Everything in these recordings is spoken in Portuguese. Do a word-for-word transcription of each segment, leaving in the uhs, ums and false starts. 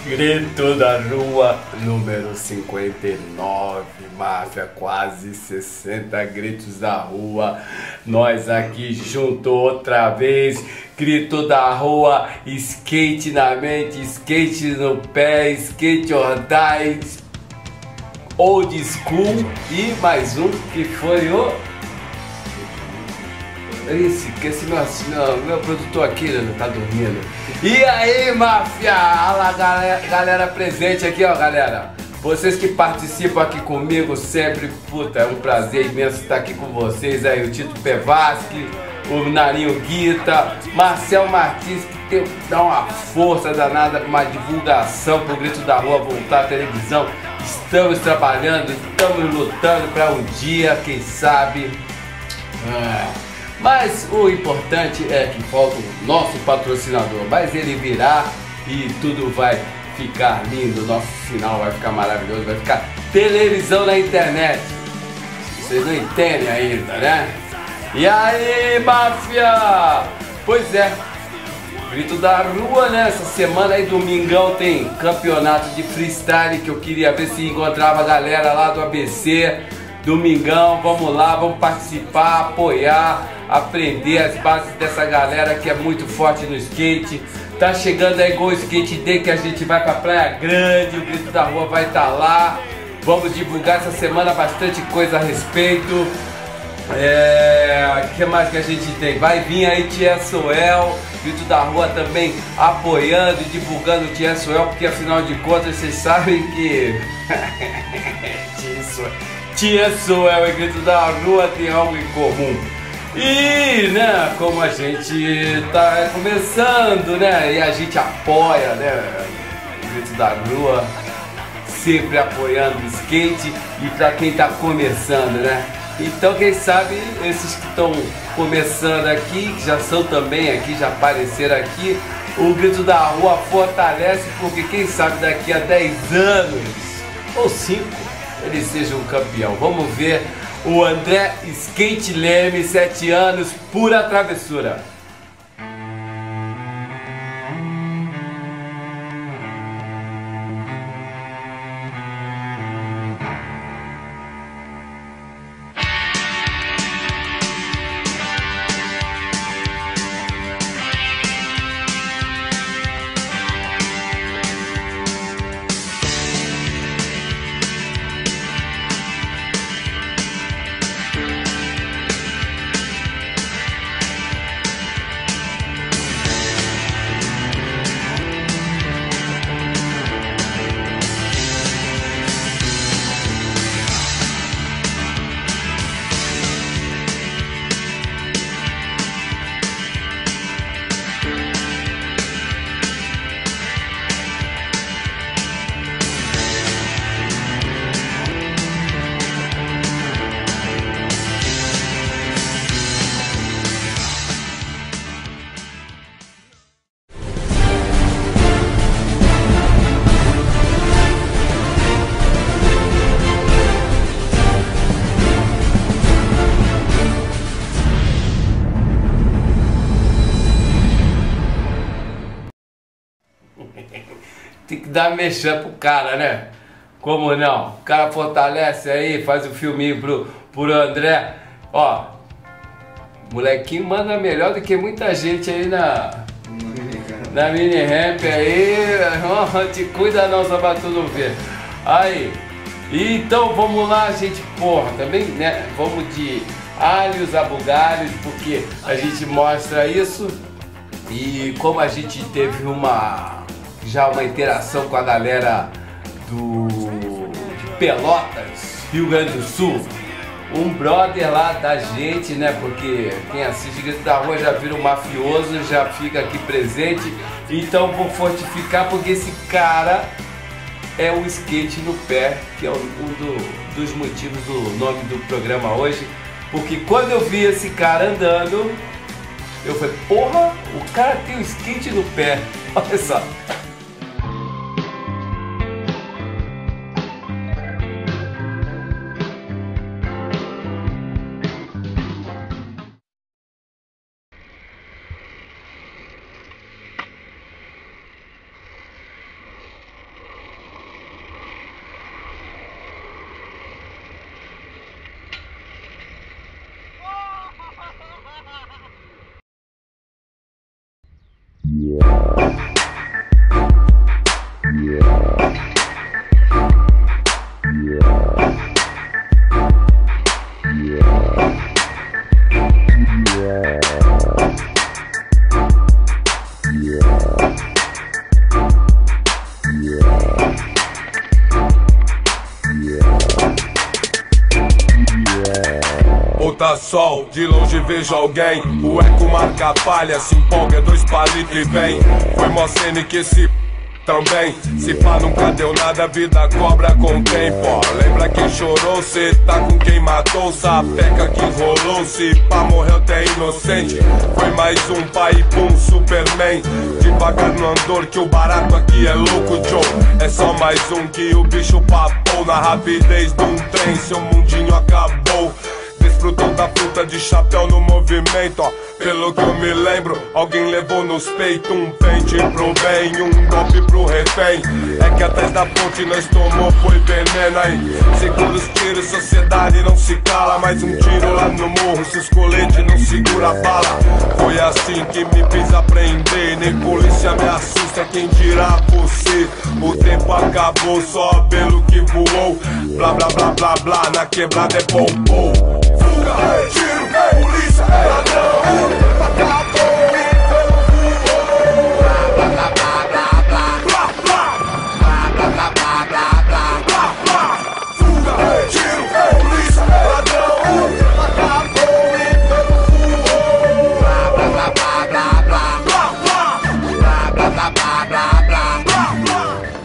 Grito da Rua número cinquenta e nove, máfia, quase sessenta gritos da rua. Nós aqui junto outra vez. Grito da rua, skate na mente, skate no pé, skate or die, old school. E mais um que foi o... Esse, que esse meu, meu, meu produtor aqui né, tá dormindo. E aí, máfia? Olha lá, galera, galera presente aqui, ó, galera. Vocês que participam aqui comigo sempre, puta, é um prazer imenso estar aqui com vocês aí. O Tito Pevasque, o Narinho Guita, Marcel Martins, que tem, dá uma força danada para uma divulgação pro Grito da Rua voltar à televisão. Estamos trabalhando, estamos lutando para um dia, quem sabe... Ah. Mas o importante é que falta o nosso patrocinador, mas ele virá e tudo vai ficar lindo, nosso sinal vai ficar maravilhoso, vai ficar televisão na internet. Vocês não entendem ainda, né? E aí, máfia? Pois é, Grito da Rua, né? Essa semana aí, domingão, tem campeonato de freestyle que eu queria ver se encontrava a galera lá do A B C. Domingão, vamos lá, vamos participar, apoiar, aprender as bases dessa galera que é muito forte no skate. Tá chegando aí Go Skate Day, que a gente vai pra Praia Grande, o Grito da Rua vai estar lá. Vamos divulgar essa semana bastante coisa a respeito. É... O que mais que a gente tem? Vai vir aí Tia Soel, Grito da Rua também apoiando e divulgando o Tia Soel, porque afinal de contas vocês sabem que... Tia Soel... Tia Soel e Grito da Rua tem algo em comum. E, né, como a gente tá começando, né, e a gente apoia, né, o Grito da Rua, sempre apoiando o skate e pra quem tá começando, né. Então, quem sabe, esses que estão começando aqui, que já são também aqui, já apareceram aqui, o Grito da Rua fortalece, porque quem sabe daqui a dez anos, ou cinco, ele seja um campeão. Vamos ver o André Skate Leme, sete anos, pura travessura. Tem que dar mexer pro cara, né? Como não? O cara fortalece aí, faz o um filminho pro, pro André. Ó, molequinho manda melhor do que muita gente aí na, na mini ramp aí. Não te cuida não, só pra tu não ver. Aí, então vamos lá, gente, porra, também, né? Vamos de alhos a bugalhos, porque a gente mostra isso. E como a gente teve uma... já uma interação com a galera do de Pelotas, Rio Grande do Sul, um brother lá da gente, né, porque quem assiste Grito da Rua já vira um mafioso, já fica aqui presente, então vou fortificar porque esse cara é o skate no pé, que é um do, dos motivos do nome do programa hoje, porque quando eu vi esse cara andando, eu falei, porra, o cara tem o skate no pé, olha só. sol, de longe vejo alguém. O eco marca a palha, se empolga, dois palitos e vem. Foi mó cena que esse também, se pá nunca deu nada, a vida cobra com tempo. Lembra quem chorou, cê tá com quem matou, sapeca que enrolou, se pá morreu até inocente. Foi mais um pai e pum, Superman. Devagar no andor que o barato aqui é louco, Joe. É só mais um que o bicho papou na rapidez de um trem, seu mundinho acabou. Desfrutou da fruta de chapéu no movimento, ó. Pelo que eu me lembro, alguém levou nos peitos um pente pro bem, um golpe pro refém. É que atrás da ponte nós tomou, foi veneno aí. Segura os tiros, sociedade não se cala. Mais um tiro lá no morro, se os coletes não segura a bala. Foi assim que me fiz aprender, nem polícia me assusta, quem dirá você. O tempo acabou, só pelo que voou. Blá blá blá blá blá, na quebrada é bom, bom. Fuga, tiro, polícia, ladrão. Acabou e pelo voou. Blá blá blá blá blá blá blá blá blá blá blá blá blá blá. Fuga, tiro, polícia, ladrão. Acabou e pelo voou. Blá blá blá blá blá blá blá blá blá blá blá blá blá blá.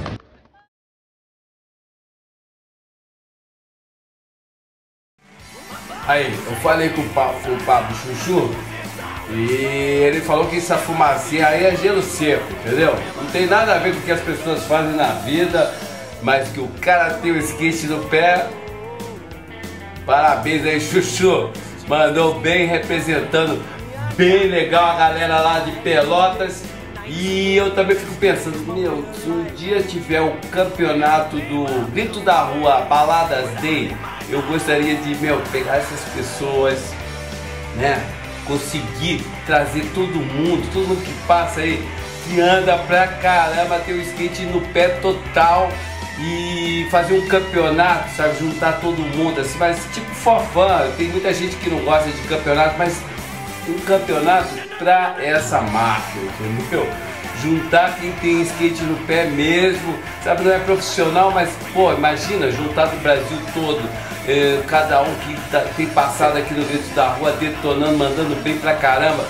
Aí, eu falei com o Pablo, o Pablo Chuchu e ele falou que essa fumacinha aí é gelo seco, entendeu? Não tem nada a ver com o que as pessoas fazem na vida, mas que o cara tem o skate no pé. Parabéns aí, Chuchu! Mandou bem, representando bem legal a galera lá de Pelotas. E eu também fico pensando, meu, se um dia tiver o campeonato do Grito da Rua, Baladas Day, eu gostaria de, meu, pegar essas pessoas, né, conseguir trazer todo mundo, todo mundo que passa aí, que anda pra caramba, ter o skate no pé total e fazer um campeonato, sabe, juntar todo mundo, assim, mas tipo forfã. Tem muita gente que não gosta de campeonato, mas um campeonato pra essa máfia, entendeu? Juntar quem tem skate no pé mesmo, sabe, não é profissional, mas, pô, imagina, juntar do Brasil todo, eh, cada um que tá, tem passado aqui no Grito da Rua, detonando, mandando bem pra caramba.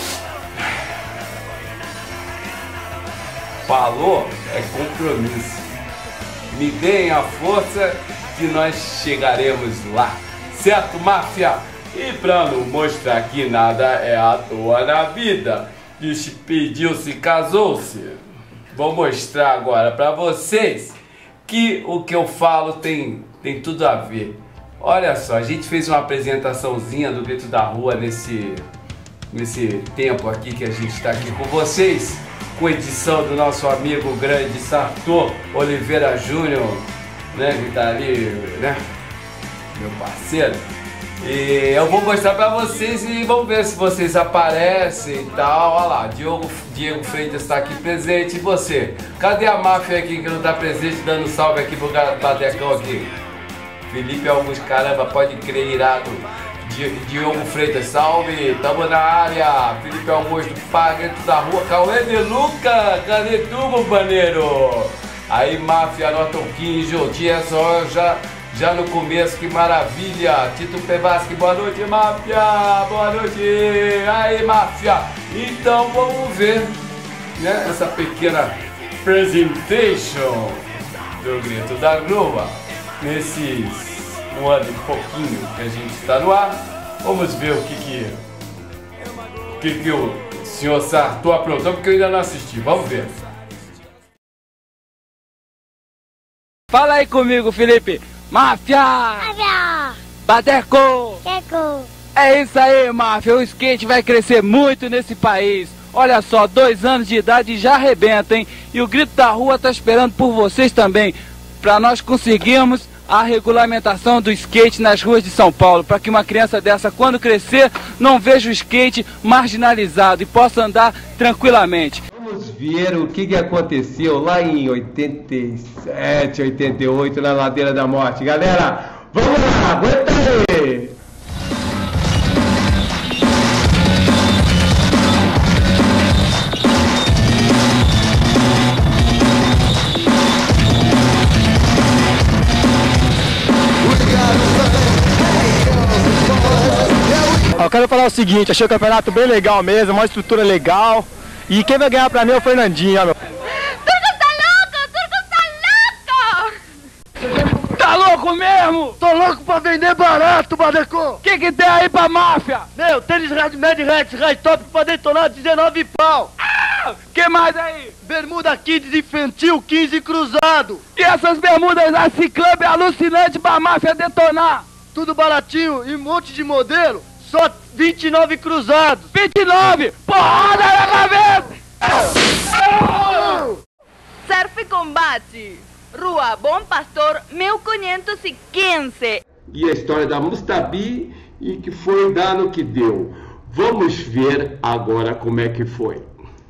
Falou, é compromisso. Me deem a força que nós chegaremos lá, certo, máfia? E pra não mostrar que nada é à toa na vida, despediu-se, casou-se. Vou mostrar agora pra vocês que o que eu falo tem, tem tudo a ver. Olha só, a gente fez uma apresentaçãozinha do Grito da Rua nesse, nesse tempo aqui que a gente está aqui com vocês, com edição do nosso amigo grande Sartor Oliveira Júnior, né, que tá ali, né, meu parceiro. E eu vou mostrar pra vocês e vamos ver se vocês aparecem e tal. Olha lá, Diogo, Diego Freitas está aqui presente. E você? Cadê a máfia aqui que não tá presente, dando salve aqui pro Badecão aqui? Felipe Augusto, caramba, pode crer, irado. Diogo Freitas, salve, tamo na área. Felipe Augusto, Grito da Rua. Cauê de Luca, cadê tu, companheiro? Aí, máfia, anota o quinze, tinha só já... Já no começo, que maravilha! Tito Pevasque, boa noite, máfia! Boa noite! Aí, máfia! Então vamos ver, né, essa pequena presentation do Grito da Rua nesses um ano e pouquinho que a gente está no ar. Vamos ver o que que, o, que, que o senhor Sartor aprontou, porque eu ainda não assisti. Vamos ver. Fala aí comigo, Felipe! Máfia! Máfia! Badeco! Teco! É isso aí, máfia! O skate vai crescer muito nesse país. Olha só, dois anos de idade e já arrebenta, hein? E o Grito da Rua tá esperando por vocês também, para nós conseguirmos a regulamentação do skate nas ruas de São Paulo, para que uma criança dessa, quando crescer, não veja o skate marginalizado e possa andar tranquilamente. Vamos ver o que, que aconteceu lá em oitenta e sete, oitenta e oito, na Ladeira da Morte. Galera, vamos lá, aguenta aí! We got o seguinte, achei o campeonato bem legal mesmo, uma estrutura legal. E quem vai ganhar pra mim é o Fernandinho, ó, meu. Tá louco mesmo? Tô louco pra vender barato, Badeco! Que que tem aí pra máfia? Meu, tênis Red Mad Red, Red Top pra detonar dezenove pau! Ah, que mais aí? Bermuda Kids infantil quinze cruzado! E essas bermudas da Ciclub é alucinante pra máfia detonar? Tudo baratinho e um monte de modelo, só vinte e nove cruzados! vinte e nove! Porrada na cabeça! Surf Combate, Rua Bom Pastor, mil quinhentos e quinze. E a história da Mustabi e que foi dar no que deu. Vamos ver agora como é que foi.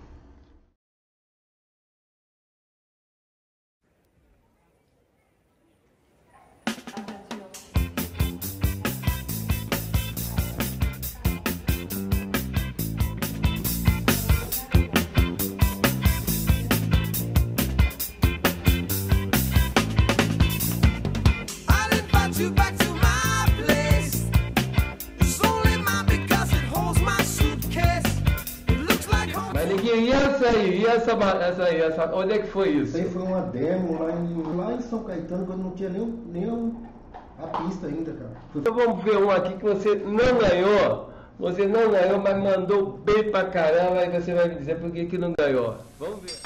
E essa aí, e essa, essa aí, essa, onde é que foi isso? Isso aí foi uma demo lá em, lá em São Caetano, quando não tinha nem, nem a pista ainda, cara. Então vamos ver um aqui que você não ganhou, você não ganhou, mas mandou bem pra caramba, e você vai me dizer por que que não ganhou. Vamos ver.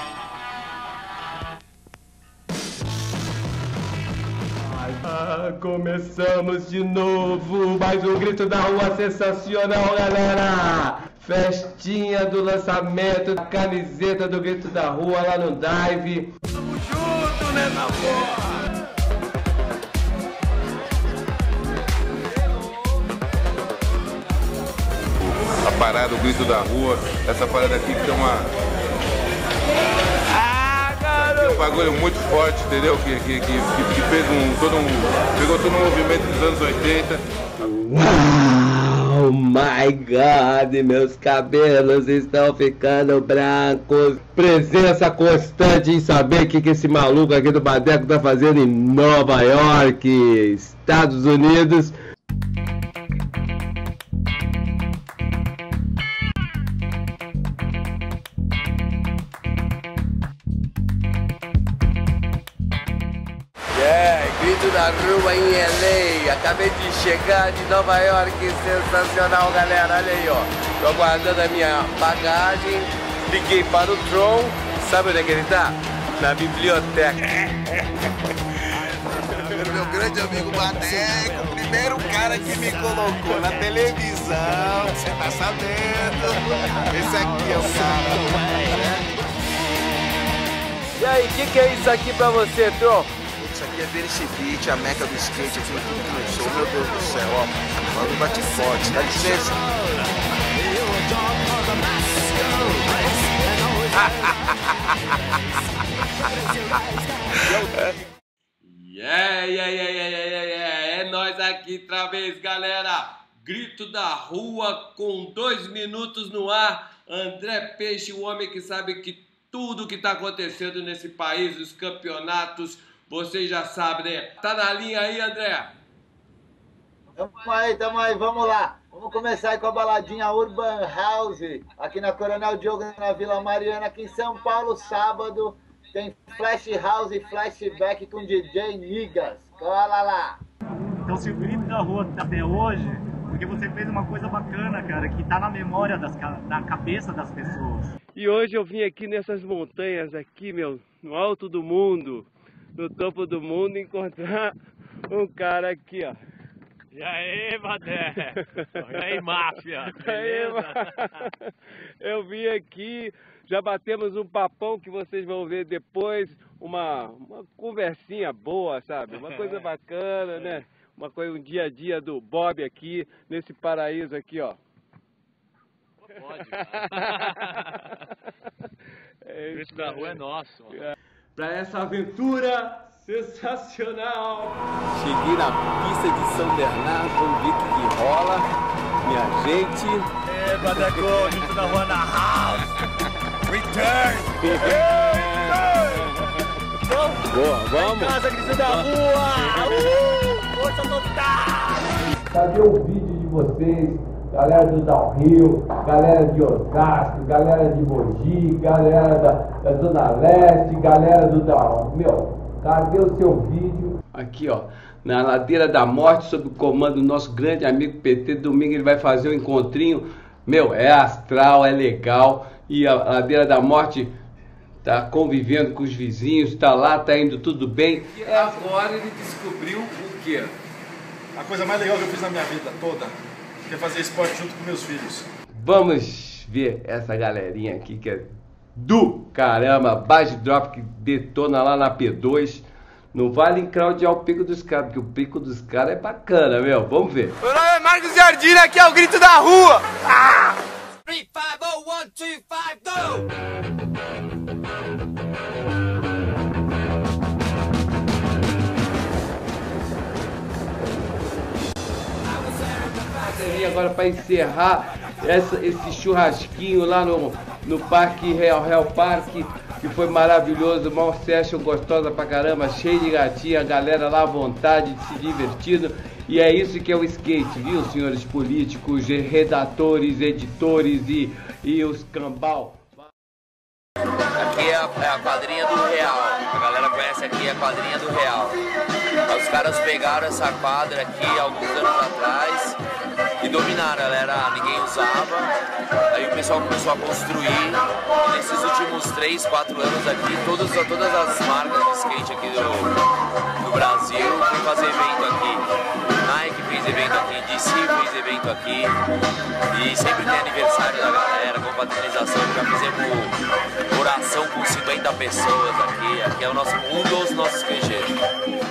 Ah, começamos de novo, mais um grito da rua sensacional, galera! Festinha do lançamento da camiseta do Grito da Rua lá no Dive. Tamo junto, né, na porra! A parada, o Grito da Rua, essa parada aqui que tem uma... Ah, garoto! Um bagulho muito forte, entendeu? Que, que, que, que fez um, todo um... pegou todo um movimento dos anos oitenta. Oh my God, meus cabelos estão ficando brancos. Presença constante em saber o que, que esse maluco aqui do Badeco tá fazendo em Nova York, Estados Unidos. É, Grito da Rua em L A. Acabei de chegar de Nova York, sensacional, galera. Olha aí, ó. Tô aguardando a minha bagagem. Liguei para o Tron. Sabe onde é que ele tá? Na biblioteca. Meu grande amigo Badeco, o primeiro cara que me colocou na televisão, você tá sabendo? Esse aqui é o cara. E aí, o que, que é isso aqui pra você, Tron? Isso aqui é Venice Beach, a meca do skate aqui em tudo que eu sou. Meu Deus do céu, ó. Mano, bate forte, dá licença. Yeah, yeah, yeah, yeah, yeah, yeah. É nós aqui outra vez, galera. Grito da Rua com dois minutos no ar. André Peixe, o homem que sabe que tudo que tá acontecendo nesse país, os campeonatos, vocês já sabem, né? Tá na linha aí, André? Tamo aí, tamo aí, vamos lá. Vamos começar aí com a baladinha Urban House, aqui na Coronel Diogo, na Vila Mariana, aqui em São Paulo, sábado. Tem Flash House e Flashback com D J Nigas. Cola lá. Então se o Grito da Rua tá até hoje, porque você fez uma coisa bacana, cara, que tá na memória das, da cabeça das pessoas. E hoje eu vim aqui nessas montanhas aqui, meu, no alto do mundo, no topo do mundo, encontrar um cara aqui, ó. E aí, Badé? E aí, máfia? Beleza? Eu vim aqui, já batemos um papão que vocês vão ver depois, uma, uma conversinha boa, sabe? Uma coisa bacana, né? Uma coisa, um dia a dia do Bob aqui, nesse paraíso aqui, ó. Pode. O Grito da Rua é nosso. Mano. Pra essa aventura sensacional. Cheguei na pista de São Bernardo, vamos ver o que rola, minha gente. É, Badeco, Grito da Rua na house. Return! Boa, vamos! Casa, Grito da Rua! Uh, força total! Cadê o vídeo de vocês galera do Downhill, galera de Osasco, galera de Mogi, galera da, da Zona Leste, galera do Down. Meu, cadê o seu vídeo? Aqui, ó, na Ladeira da Morte, sob o comando do nosso grande amigo P T. Domingo ele vai fazer um encontrinho. Meu, é astral, é legal. E a Ladeira da Morte tá convivendo com os vizinhos, tá lá, tá indo tudo bem. E agora ele descobriu o quê? A coisa mais legal que eu fiz na minha vida toda, que é fazer esporte junto com meus filhos. Vamos ver essa galerinha aqui que é do caramba, Base Drop, que detona lá na P dois. Não vale encraudear o pico dos caras, porque o pico dos caras é bacana, meu. Vamos ver. Meu nome é Marcos Jardim, aqui é o grito da rua. Ah! three, five, oh, one, two, five, go! E agora para encerrar essa, esse churrasquinho lá no, no Parque Real Real Parque, que foi maravilhoso, uma session gostosa pra caramba, cheio de gatinha, a galera lá à vontade, de se divertindo. E é isso que é o skate, viu, senhores políticos, redatores, editores e, e os cambal. Aqui é a, é a quadrinha do Real, a galera conhece aqui a quadrinha do Real. Os caras pegaram essa quadra aqui alguns anos atrás e dominaram, ela era, ninguém usava, aí o pessoal começou a construir, e nesses últimos três, quatro anos aqui, todos, todas as marcas de skate aqui do, do Brasil foram fazer evento aqui. Nike fez evento aqui, D C fez evento aqui, e sempre tem aniversário da galera, com patronização, já fizemos oração com cinquenta pessoas aqui, aqui é o nosso, um dos nossos canjeiros.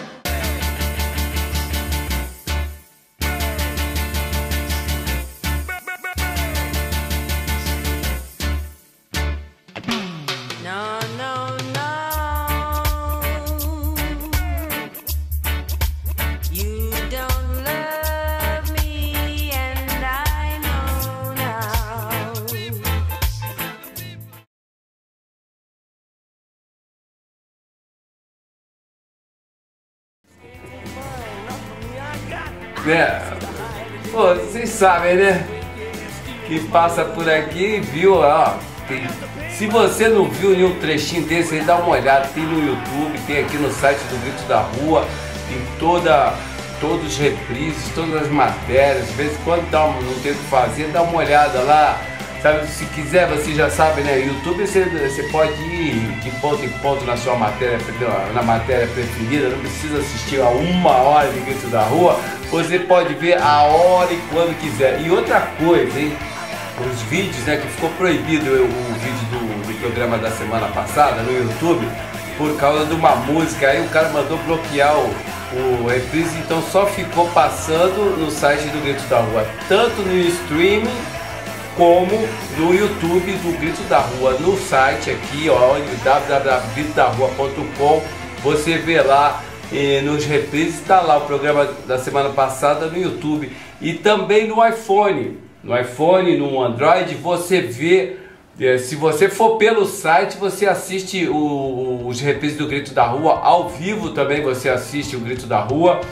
É, pô, vocês sabem, né? Que passa por aqui e viu, ó. Tem, se você não viu nenhum trechinho desse, aí dá uma olhada. Tem no YouTube, tem aqui no site do Grito da Rua, tem toda, todos os reprises, todas as matérias. De vez em quando dá uma, não tem o que fazer, dá uma olhada lá. Sabe, se quiser, você já sabe, né? YouTube você, você pode ir de ponto em ponto na sua matéria, na matéria preferida, não precisa assistir a uma hora de Grito da Rua, você pode ver a hora e quando quiser. E outra coisa, hein? Os vídeos, né? Que ficou proibido o, o vídeo do, do programa da semana passada no YouTube por causa de uma música, aí o cara mandou bloquear o, o reprise, então só ficou passando no site do Grito da Rua, tanto no streaming como no YouTube do Grito da Rua, no site aqui, ó, w w w ponto grito da rua ponto com, você vê lá e nos reprises, está lá o programa da semana passada no YouTube e também no iPhone, no iPhone, no Android, você vê, se você for pelo site, você assiste o, os reprises do Grito da Rua, ao vivo também você assiste o Grito da Rua.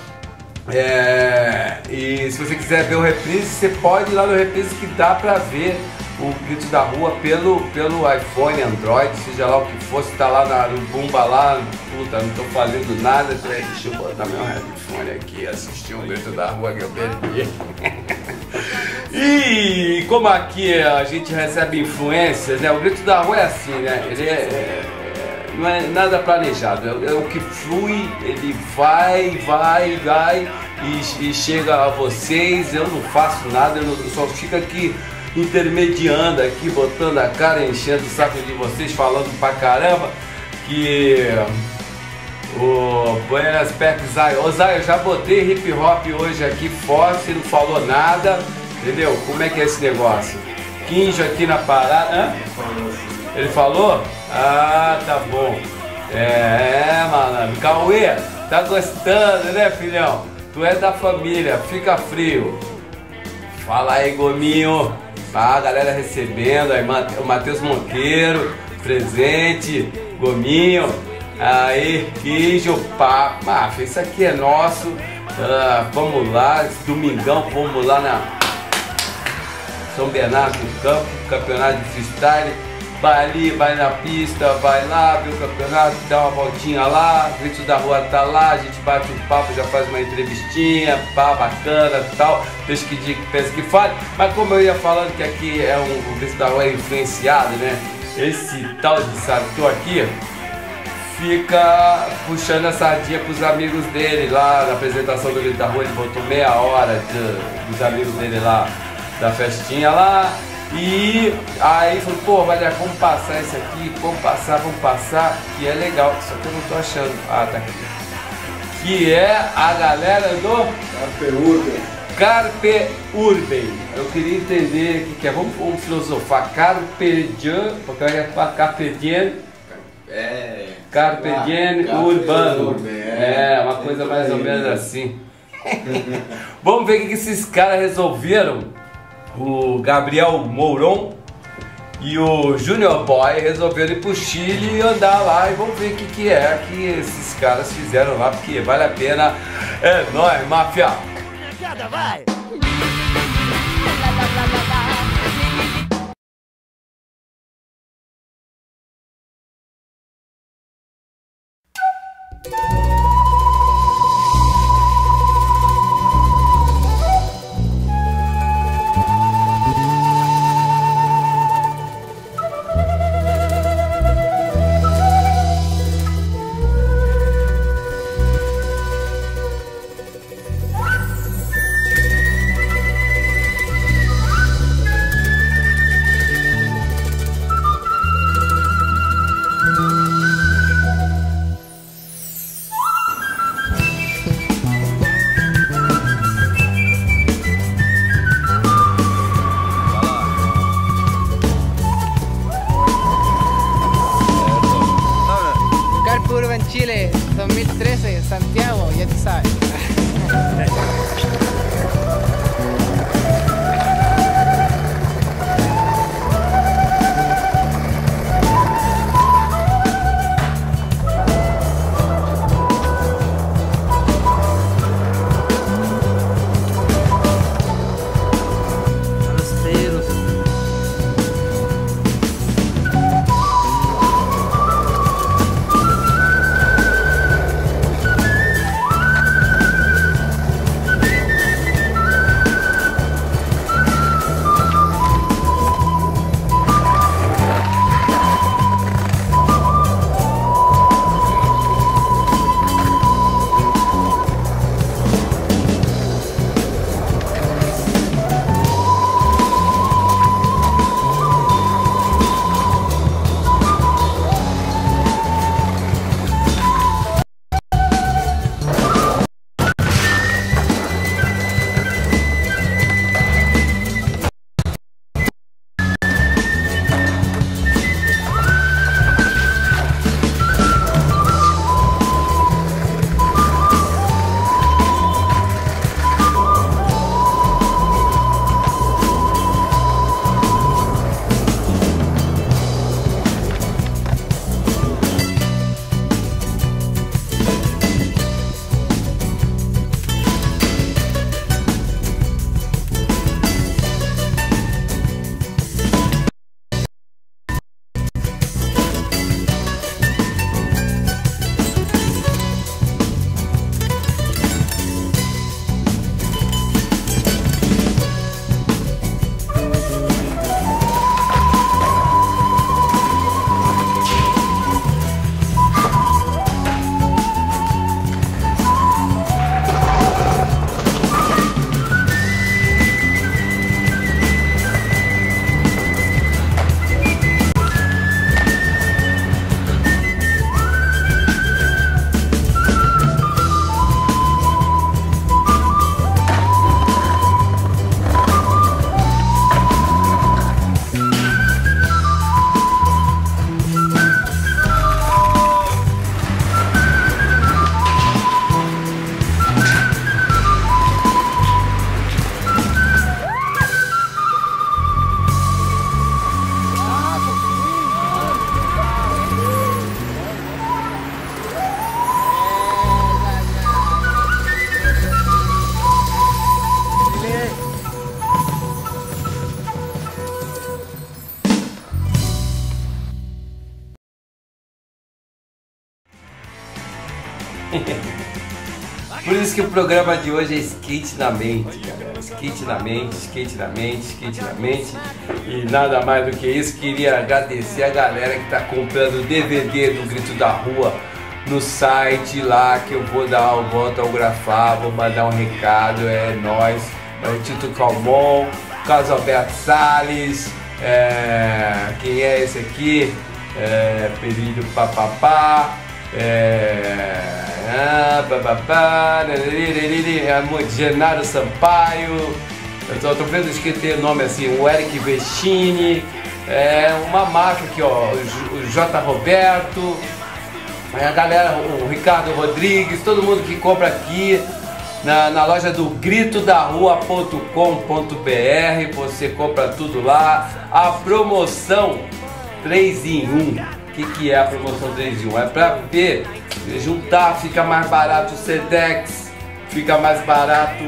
É, e se você quiser ver o reprise, você pode ir lá no reprise que dá pra ver o Grito da Rua pelo, pelo iPhone, Android, seja lá o que for, se tá lá na, no Bumba lá, puta, não tô fazendo nada, deixa eu botar meu headphone aqui, assistir um Grito da Rua que eu perdi. E como aqui a gente recebe influências, né, o Grito da Rua é assim, né, ele é... é não é nada planejado, é, é o que flui, ele vai, vai, vai e, e chega a vocês. Eu não faço nada, eu, não, eu só fico aqui intermediando, aqui botando a cara, enchendo o saco de vocês, falando pra caramba. Que o Buenas Perk Zay, ô Zay, eu já botei hip hop hoje aqui forte, não falou nada, entendeu? Como é que é esse negócio? Quinjo aqui na parada, hã? Ele falou? Ah, tá bom. É, malandro. Cauê, tá gostando, né, filhão? Tu é da família, fica frio. Fala aí, Gominho. Ah, a galera recebendo. Aí, o Matheus Monteiro, presente. Gominho. Aí, queijo, pá. Máfia, isso aqui é nosso. Ah, vamos lá, esse domingão, vamos lá na... São Bernardo do Campo, campeonato de freestyle. Vai ali, vai na pista, vai lá, vê o campeonato, dá uma voltinha lá, o Grito da Rua tá lá, a gente bate um papo, já faz uma entrevistinha, pá, bacana e tal, pensa que diga, pensa que fale. Mas como eu ia falando que aqui é um, o Grito da Rua é influenciado, né? Esse tal de Sartu aqui fica puxando a sardinha pros amigos dele lá na apresentação do Grito da Rua, ele botou meia hora de, dos amigos dele lá da festinha lá. E aí falou, pô, Valério, vamos passar esse aqui, vamos passar, vamos passar, que é legal, só que eu não tô achando. Ah, tá aqui. Que é a galera do Carpe Urben. Carpe Urben. Eu queria entender o que, que é, vamos, vamos filosofar. Carpe Diem, porque é Carpe Diem. É. Carpe Diem ah, urbano. Urben, é, é, uma coisa mais ou menos assim. Vamos ver o que, que esses caras resolveram. O Gabriel Mouron e o Junior Boy resolveram ir pro Chile e andar lá e vamos ver o que, que é que esses caras fizeram lá, porque vale a pena. É nóis, máfia! Vai! Chile dos mil trece, Santiago, ya tú sabes. Por isso que o programa de hoje é skate na mente, galera. Skate na mente, skate na mente, skate na mente. E nada mais do que isso, queria agradecer a galera que tá comprando o D V D do Grito da Rua no site lá, que eu vou dar, eu vou autografar, vou mandar um recado, é nóis. É o Tito Calmon, Carlos Alberto Salles, é, quem é esse aqui? É, Período Papapá. É, ah, bababá, Genaro Sampaio, eu tô, tô vendo que tem nome assim, o Eric Vestini, é uma marca aqui, ó, o J. Roberto, a galera, o Ricardo Rodrigues, todo mundo que compra aqui na, na loja do grito da rua ponto com ponto br, você compra tudo lá. A promoção três em um. O que, que é a promoção três em um? É pra ver, juntar, fica mais barato o Sedex, fica mais barato,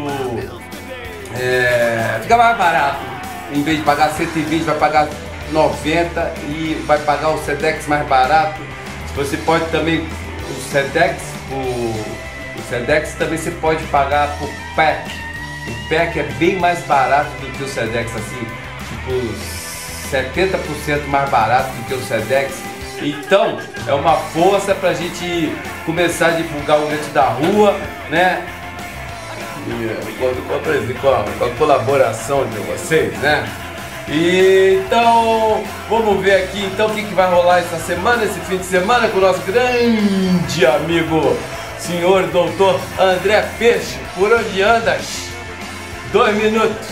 é, fica mais barato, em vez de pagar cento e vinte vai pagar noventa e vai pagar o Sedex mais barato. Você pode também, o Sedex, o, o Sedex também você pode pagar por pack, o pack é bem mais barato do que o Sedex, assim, tipo setenta por cento mais barato do que o Sedex. Então, é uma força pra gente começar a divulgar o Grito da Rua, né? E, com, a, com a colaboração de vocês, né? E, então, vamos ver aqui então o que, que vai rolar essa semana, esse fim de semana com o nosso grande amigo, senhor doutor André Peixe. Por onde andas? Dois minutos.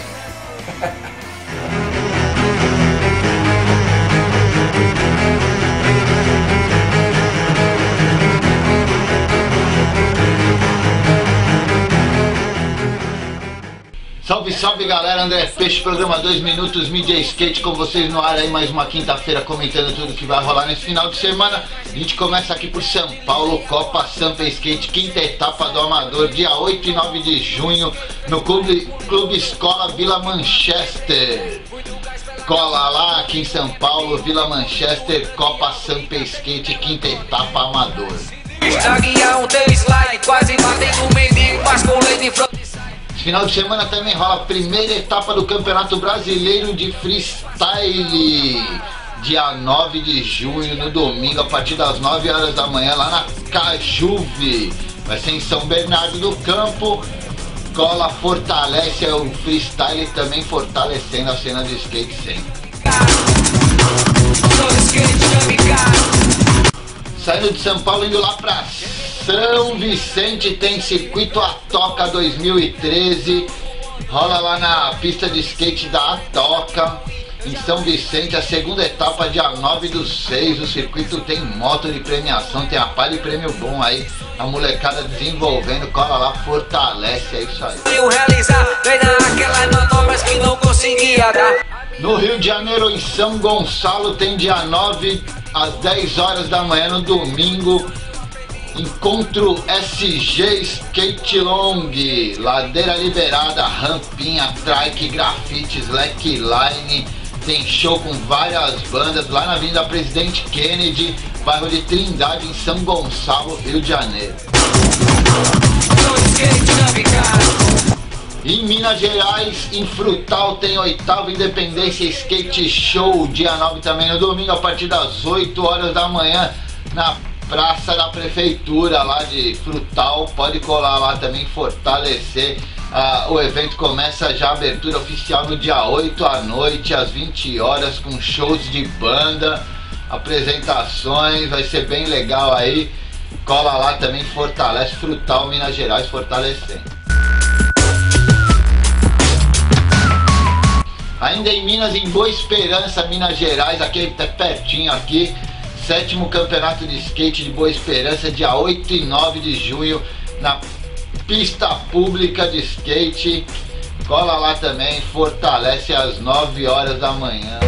Salve, salve galera, André Peixe, programa dois minutos, mídia skate com vocês no ar aí, mais uma quinta-feira comentando tudo que vai rolar nesse final de semana. A gente começa aqui por São Paulo, Copa Sampa Skate, quinta etapa do Amador, dia oito e nove de junho, no Clube, Clube Escola Vila Manchester. Cola lá aqui em São Paulo, Vila Manchester, Copa Sampa Skate, quinta etapa Amador. Esse final de semana também rola a primeira etapa do Campeonato Brasileiro de Freestyle, dia nove de junho, no domingo, a partir das nove horas da manhã, lá na Cajuve. Vai ser em São Bernardo do Campo. Cola, fortalece o freestyle, também fortalecendo a cena do skate sempre. Saindo de São Paulo, indo lá pra São Vicente, tem Circuito Atoca dois mil e treze, rola lá na pista de skate da Atoca, em São Vicente, a segunda etapa, dia nove do seis, o circuito tem moto de premiação, tem a pá de prêmio bom aí, a molecada desenvolvendo, cola lá, fortalece, é isso aí. No Rio de Janeiro, em São Gonçalo, tem dia nove às dez horas da manhã, no domingo, encontro S G Skate Long, ladeira liberada, rampinha, trike, grafite, slackline, tem show com várias bandas lá na Avenida Presidente Kennedy, bairro de Trindade, em São Gonçalo, Rio de Janeiro. Em Minas Gerais, em Frutal, tem oitavo Independência Skate Show, dia nove também no domingo, a partir das oito horas da manhã, na Praça da Prefeitura lá de Frutal. Pode colar lá também, fortalecer. Uh, o evento começa já, a abertura oficial no dia oito à noite, às vinte horas, com shows de banda, apresentações, vai ser bem legal aí. Cola lá também, fortalece. Frutal, Minas Gerais, fortalecendo. Ainda em Minas, em Boa Esperança, Minas Gerais, aqui até pertinho aqui, sétimo campeonato de skate de Boa Esperança, dia oito e nove de junho, na pista pública de skate. Cola lá também, fortalece às nove horas da manhã.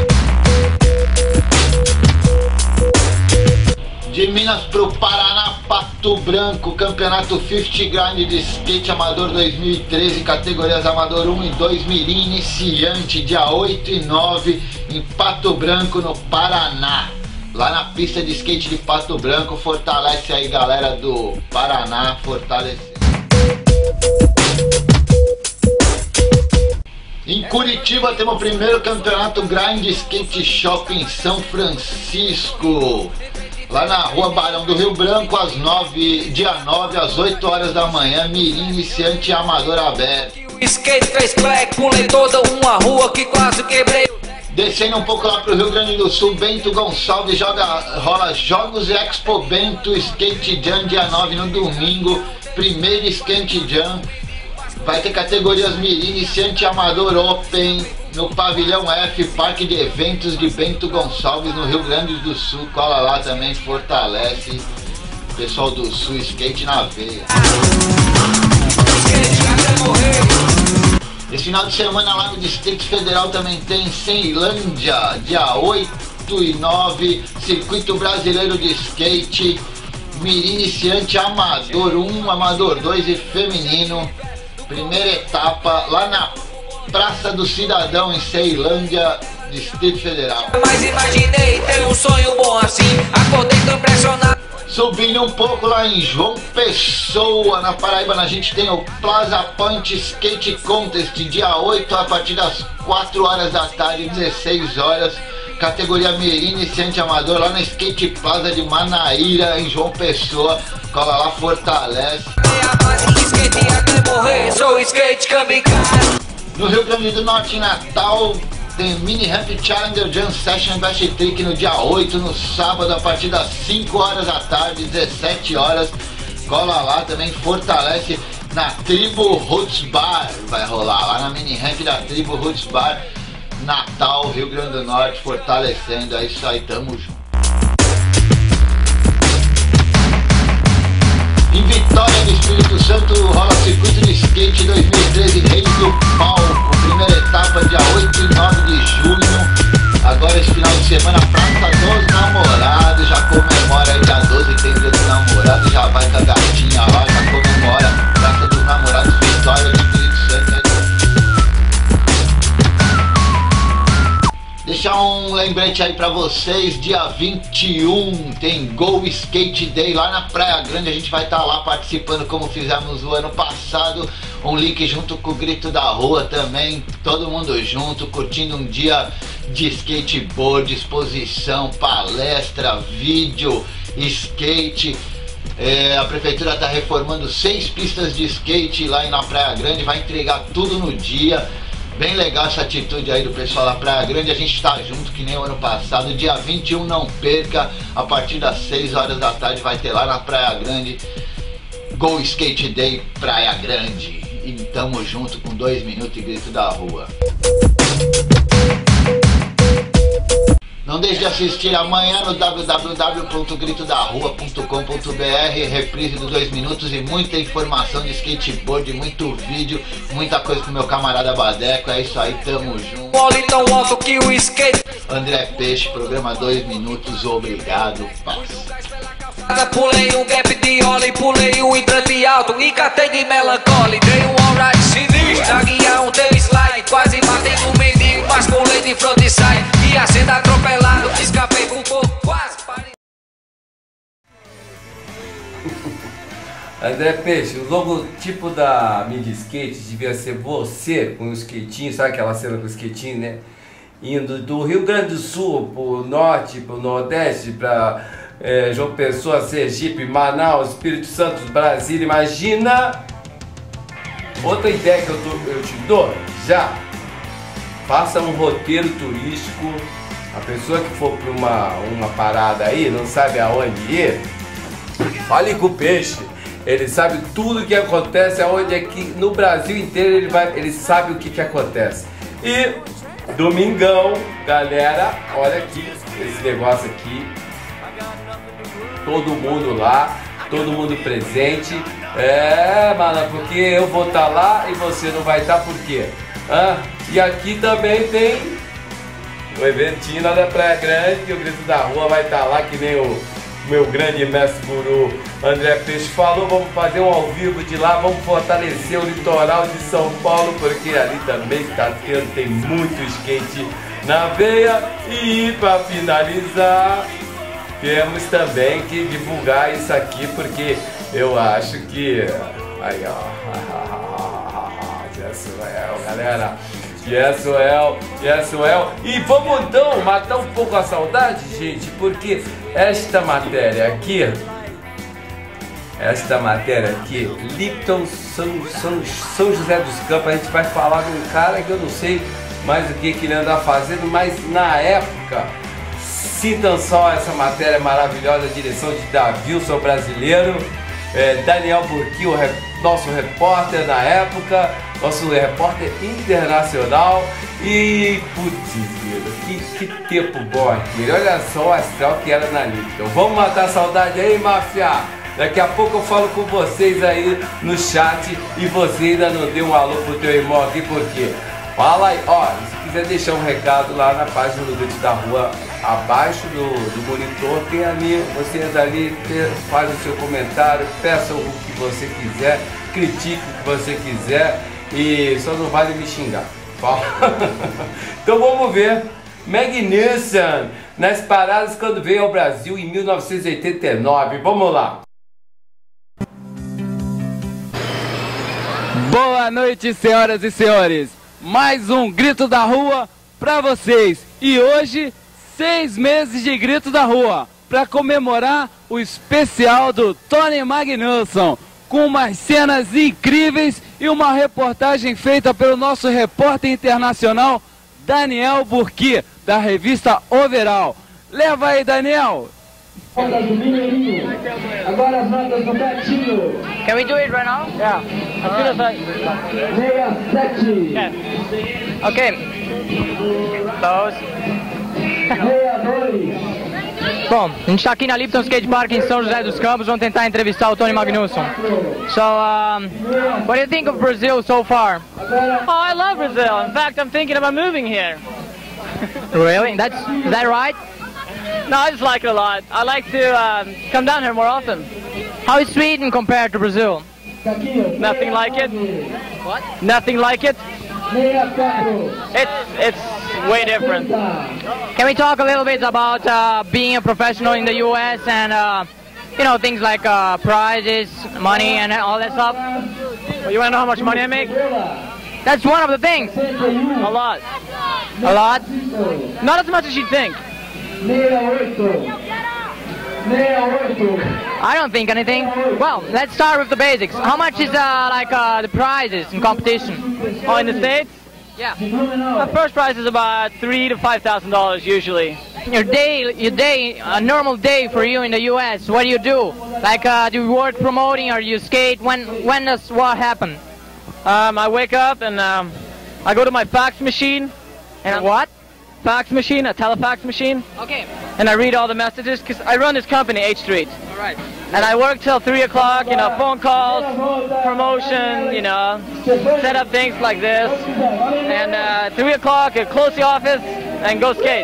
De Minas pro Paraná, Pato Branco, campeonato cinquenta Grind de skate amador dois mil e treze, categorias amador um e dois, mirim iniciante, dia oito e nove, em Pato Branco, no Paraná. lá na pista de skate de Pato Branco. Fortalece aí, galera do Paraná, fortalece. Em Curitiba temos o primeiro campeonato Grind Skate Shop em São Francisco. Lá na rua Barão do Rio Branco, às nove, dia nove, às oito horas da manhã, mirim, iniciante e amador aberto. Skate fez black, pulei toda uma rua que quase quebrei. Descendo um pouco lá pro Rio Grande do Sul, Bento Gonçalves joga, rola Jogos Expo Bento Skate Jam dia nove no domingo. Primeiro Skate Jam. Vai ter categorias mirim, iniciante e amador open no Pavilhão F, Parque de Eventos de Bento Gonçalves, no Rio Grande do Sul. Cola lá também, fortalece. Pessoal do Sul, skate na veia. Esse final de semana lá no Distrito Federal também tem Ceilândia, dia oito e nove, Circuito Brasileiro de Skate, mirim, iniciante, amador um, amador dois e feminino. Primeira etapa lá na Praça do Cidadão, em Ceilândia, Distrito Federal. Mas imaginei ter um sonho bom assim, acordei tão impressionado. Subindo um pouco lá em João Pessoa, na Paraíba, a gente tem o Plaza Point Skate Contest, dia oito, a partir das quatro horas da tarde, dezesseis horas. Categoria mirim, iniciante, amador, lá na Skate Plaza de Manaíra, em João Pessoa. Cola lá, fortalece. No Rio Grande do Norte, em Natal, tem Mini Ramp Challenger Jam Session Best Trick no dia oito, no sábado, a partir das cinco horas da tarde, dezessete horas. Cola lá também, fortalece na Tribo Roots Bar. Vai rolar lá na Mini Ramp da Tribo Roots Bar, Natal, Rio Grande do Norte, fortalecendo. É isso aí, tamo junto. Em Vitória do Espírito Santo rola Circuito de Skate dois mil e treze, Reis do Palco, primeira etapa dia oito e nove de junho. Agora esse final de semana, Praça dos Namorados, já comemora aí, dia doze tem dia dos namorados, já vai com a gatinha lá, já comemora Praça dos Namorados, Vitória do Espírito Santo. Deixar um lembrete aí pra vocês, dia vinte e um tem Go Skate Day lá na Praia Grande. A gente vai estar lá participando como fizemos o ano passado. Um link junto com o Grito da Rua também, todo mundo junto, curtindo um dia de skateboard, exposição, palestra, vídeo, skate. É, a prefeitura está reformando seis pistas de skate lá na Praia Grande, vai entregar tudo no dia. Bem legal essa atitude aí do pessoal da Praia Grande, a gente está junto que nem o ano passado. Dia vinte e um, não perca, a partir das seis horas da tarde vai ter lá na Praia Grande Go Skate Day Praia Grande. E tamo junto com dois minutos e Grito da Rua. Não deixe de assistir amanhã no w w w ponto grito da rua ponto com ponto b r, reprise dos dois minutos e muita informação de skateboard, muito vídeo, muita coisa com meu camarada Badeco. É isso aí, tamo junto. Tão alto que o skate. André Peixe, programa dois minutos, obrigado, paz. Pulei um gap de óleo, pulei um hidrante alto e catei de melancólia. Dei um alright sinistro, zaguear um tail slide, quase matei um mendigo, mas pulei de frontside. Ia sendo atropelado, escapei por pouco, quase parei. André Peixe, o logotipo da mídia skate devia ser você com o skatinho, sabe aquela cena com o skatinho, né? Indo do Rio Grande do Sul pro norte, pro nordeste, pra é, João Pessoa, Sergipe, Manaus, Espírito Santo, Brasília. Imagina! Outra ideia que eu, tô, eu te dou, já! Faça um roteiro turístico. A pessoa que for para uma, uma parada aí, não sabe aonde ir, fale com o Peixe. Ele sabe tudo que acontece, aonde é que no Brasil inteiro ele, vai, ele sabe o que, que acontece. E domingão, galera, olha aqui, esse negócio aqui. Todo mundo lá, todo mundo presente. É, mano, porque eu vou estar lá e você não vai estar, por quê? Ah, e aqui também tem o eventinho lá da Praia Grande, que o Grito da Rua vai estar lá, que nem o meu grande mestre guru André Peixe falou. Vamos fazer um ao vivo de lá, vamos fortalecer o litoral de São Paulo, porque ali também está tendo, tem muito skate na veia. E para finalizar, temos também que divulgar isso aqui, porque eu acho que... Aí, ó. Jessuel, galera. Jessuel, Jessuel. E vamos então matar um pouco a saudade, gente, porque esta matéria aqui... Esta matéria aqui, Lipton São, São, São José dos Campos, a gente vai falar de um cara que eu não sei mais o que, que ele anda fazendo, mas na época, sintam só essa matéria maravilhosa, direção de Davilson brasileiro, é, Daniel Burki, o rep, nosso repórter na época, nosso repórter internacional, e putz, que, que tempo bom aquele, olha só o astral que era na Lipton. Vamos matar a saudade aí, máfia? Daqui a pouco eu falo com vocês aí no chat e você ainda não deu um alô pro teu irmão aqui, por quê? Fala aí, ó, se quiser deixar um recado lá na página do Grito da Rua, abaixo do, do monitor, tem ali, você entra ali, faz o seu comentário, peça o que você quiser, critique o que você quiser e só não vale me xingar. Então vamos ver, Magnuson nas paradas quando veio ao Brasil em mil novecentos e oitenta e nove, vamos lá. Boa noite, senhoras e senhores. Mais um Grito da Rua pra vocês. E hoje, seis meses de Grito da Rua para comemorar o especial do Tony Magnuson, com umas cenas incríveis e uma reportagem feita pelo nosso repórter internacional Daniel Burki, da revista Overall. Leva aí, Daniel. Agora as notas do Betinho. Can we do it right now? Yeah. As soon as I... sete. Yeah. Okay. Close. Bom, a gente está aqui na Lipton Skate Park em São José dos Campos. Vamos tentar entrevistar o Tony Magnuson. So, um, what do you think of Brazil so far? Oh, I love Brazil. In fact, I'm thinking about moving here. Really? That's is that right? No, I just like it a lot. I like to um, come down here more often. How is Sweden compared to Brazil? Nothing like it. What? Nothing like it. It's it's way different. Can we talk a little bit about uh, being a professional in the U S and uh, you know, things like uh, prizes, money, and all that stuff? Well, you want to know how much money I make? That's one of the things. A lot. A lot? Not as much as you'd think. I don't think anything. Well, let's start with the basics. How much is uh, like uh, the prizes in competition? Oh, in the States? Yeah. The first prize is about three to five thousand dollars usually. Your day, your day, a normal day for you in the U S. What do you do? Like, uh, do you work promoting or you skate? When, when does what happen? Um, I wake up and um, I go to my fax machine. And what? Fax machine, a telefax machine. Okay. And I read all the messages because I run this company, H Street. All right. And I work till three o'clock, you know, phone calls, promotion, you know, set up things like this. And uh, three o'clock, I close the office and go skate.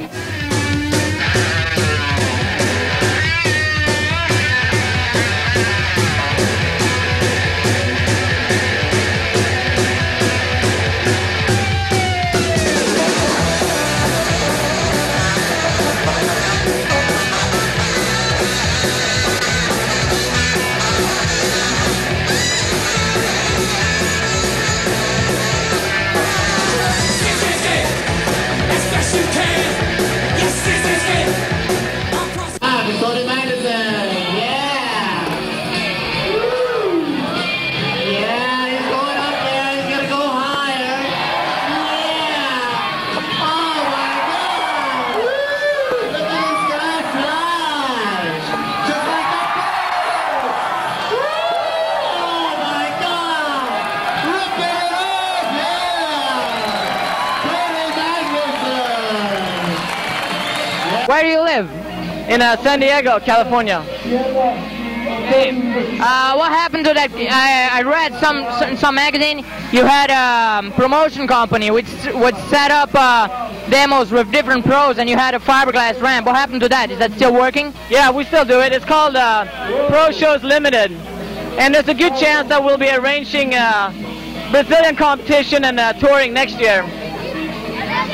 Where do you live? In uh, San Diego, California. Hey, uh, what happened to that? I, I read some, some some magazine. You had a promotion company which would set up uh, demos with different pros, and you had a fiberglass ramp. What happened to that? Is that still working? Yeah, we still do it. It's called uh, Pro Shows Limited, and there's a good chance that we'll be arranging uh, Brazilian competition and uh, touring next year.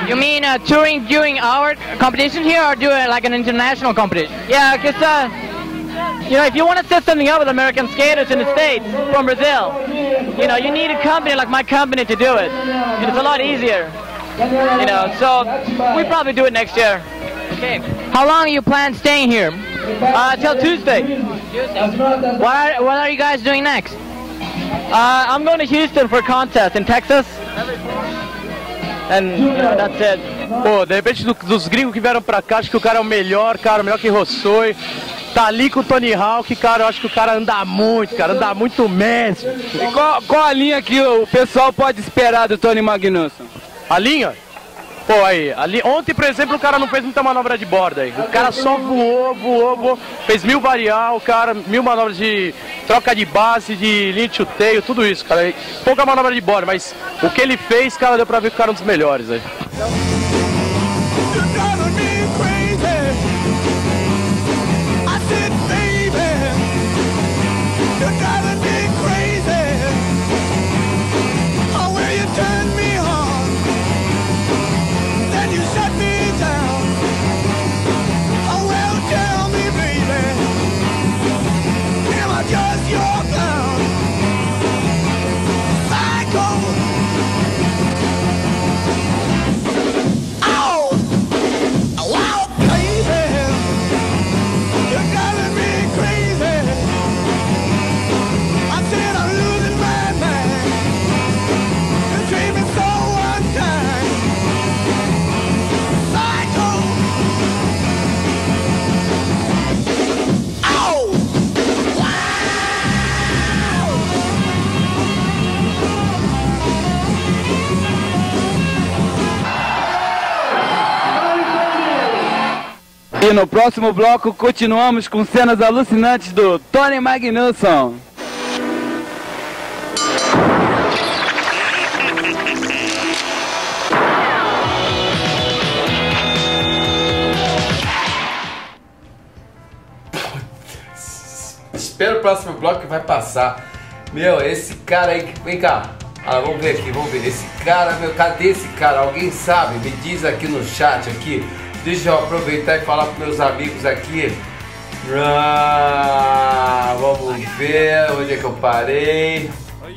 You mean uh, touring during our competition here or doing like an international competition? Yeah, because uh, you know, if you want to set something up with American skaters in the States from Brazil, you know, you need a company like my company to do it. And it's a lot easier, you know, so we probably do it next year. Okay. How long you plan staying here? Uh, till Tuesday. Tuesday. What are, what are you guys doing next? Uh, I'm going to Houston for a contest in Texas. And, you know, that's it. Pô, de repente do, dos gringos que vieram pra cá, acho que o cara é o melhor, cara, o melhor que Rossoi. Tá ali com o Tony Hawk, cara, eu acho que o cara anda muito, cara, anda muito mesmo. E qual, qual a linha que o pessoal pode esperar do Tony Magnusson? A linha? Pô, aí, ali, ontem, por exemplo, o cara não fez muita manobra de borda aí. O cara só voou, voou, voou, fez mil varial, cara, mil manobras de troca de base, de linha de chuteio, tudo isso, cara. Pouca manobra de borda, mas o que ele fez, cara, deu pra ver que o cara é um dos melhores aí. E no próximo bloco continuamos com cenas alucinantes do Tony Magnusson. Espera o próximo bloco que vai passar. Meu, esse cara aí, vem cá. Ah, vamos ver aqui, vamos ver. Esse cara, meu, cadê esse cara? Alguém sabe? Me diz aqui no chat aqui. Deixa eu aproveitar e falar para meus amigos aqui. Ah, vamos ver onde é que eu parei.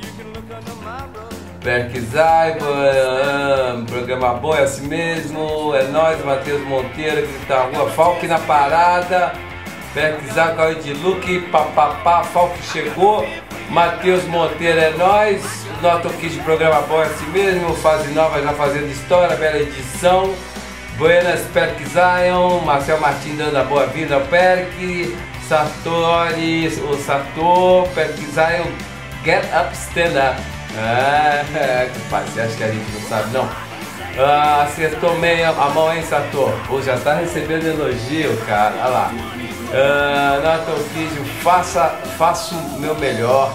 Berkzai, programa bom, é assim mesmo. É nóis, Matheus Monteiro, que tá na rua. Falk na parada. Berkzai, Cauê de Luke, papapá, Falk chegou. Matheus Monteiro é nóis. Nota Kiss de programa bom, é assim mesmo. Fase nova já fazendo história, bela edição. Buenas, Perk Zion, Marcel Martins dando a boa-vinda ao Perk, Sartori, o Sator, Perk Zion, Get Up, Stand Up. Ah, que pai, você acha que a gente não sabe, não? Ah, acertou meio a mão, hein, Sator? Pô, já tá recebendo elogio, cara, olha lá. Ah, Nato Kiss, faça, faço o meu melhor.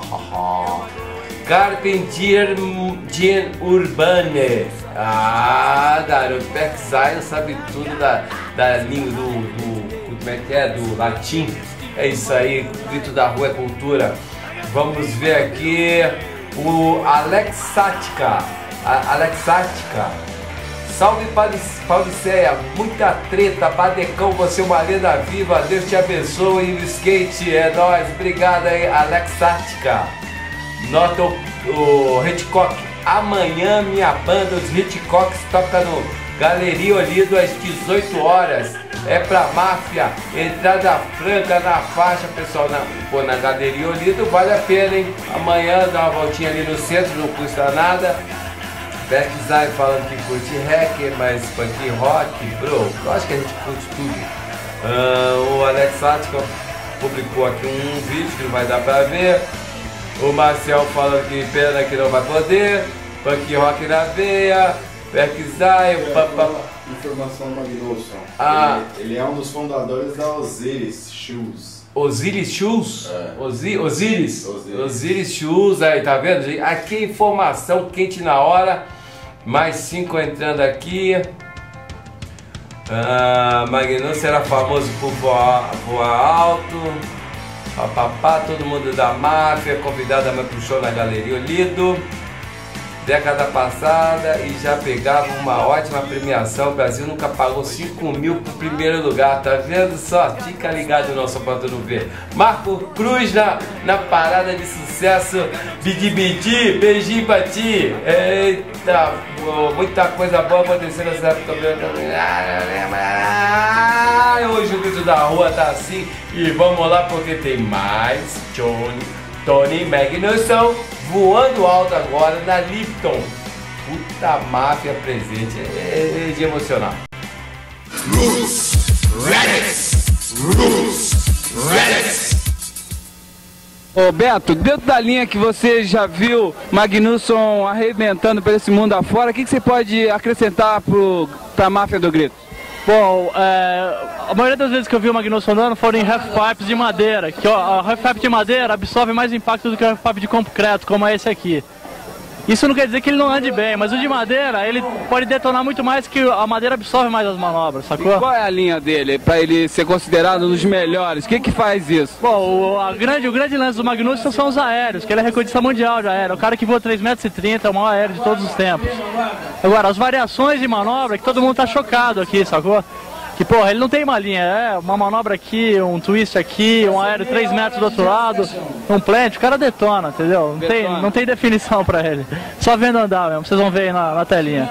Carpentier Jean Urbane. Ah, garoto, Perk Zion sabe tudo da, da língua do, do, como é que é, do latim. É isso aí, grito da rua é cultura. Vamos ver aqui o Alexática. Alexática. Salve Pauliceia, muita treta, Badecão, você é uma lenda viva, Deus te abençoe e o skate é nóis. Obrigado aí, Alexática. Nota o, o Hitchcock. Amanhã minha banda, os Hitchcocks, toca no Galeria Olido às dezoito horas. É pra máfia, entrada franca na faixa, pessoal. Na, pô, na Galeria Olido vale a pena, hein? Amanhã dá uma voltinha ali no centro, não custa nada. Berkzai falando que curte hacker, mas punk rock, bro, eu acho que a gente curte tudo. Uh, o Alex Sático publicou aqui um vídeo que não vai dar pra ver. O Marcel falando que pena que não vai poder. Punk rock na veia. Berkzai, informação Magnusson. Ah. Ele, ele é um dos fundadores da Osiris Shoes. Osiris Shoes? É. Osi, Osiris? Osiris. Osiris Shoes, aí, tá vendo? Aqui informação quente na hora. Mais cinco entrando aqui. Ah, Magnusson era famoso por voar, voar alto. Papapá, todo mundo da máfia, convidado a me pro show na Galeria Olido. década passada e já pegava uma ótima premiação. O Brasil nunca pagou cinco mil pro primeiro lugar, tá vendo só? Fica ligado não, só pra tu não ver. Marco Cruz na, na parada de sucesso. Bidi Bidi, beijinho pra ti. Eita, pô, muita coisa boa acontecendo nessa época também. Ah, hoje o vídeo da rua tá assim. E vamos lá porque tem mais Tony, Tony Magnusson voando alto agora na Lipton. Puta máfia presente, é, é de emocionar. Rules, Reddit, Rules, Reddit. Ô Beto, dentro da linha que você já viu Magnusson arrebentando por esse mundo afora, o que, que você pode acrescentar pro, pra máfia do grito? Bom, é, a maioria das vezes que eu vi o Magnusson andando foram em half-pipes de madeira, que ó, a half-pipe de madeira absorve mais impacto do que a half-pipe de concreto, como é esse aqui. Isso não quer dizer que ele não ande bem, mas o de madeira, ele pode detonar muito mais, que a madeira absorve mais as manobras, sacou? E qual é a linha dele, para ele ser considerado um dos melhores? O que que faz isso? Bom, o, a grande, o grande lance do Magnusson são os aéreos, que ele é recordista mundial de aéreo. O cara que voa três metros e trinta é o maior aéreo de todos os tempos. Agora, as variações de manobra, que todo mundo tá chocado aqui, sacou? Que, porra, ele não tem uma linha, é uma manobra aqui, um twist aqui, um aéreo três metros do outro lado, um plant, o cara detona, entendeu? Não tem, não tem definição pra ele. Só vendo andar mesmo, vocês vão ver aí na, na telinha.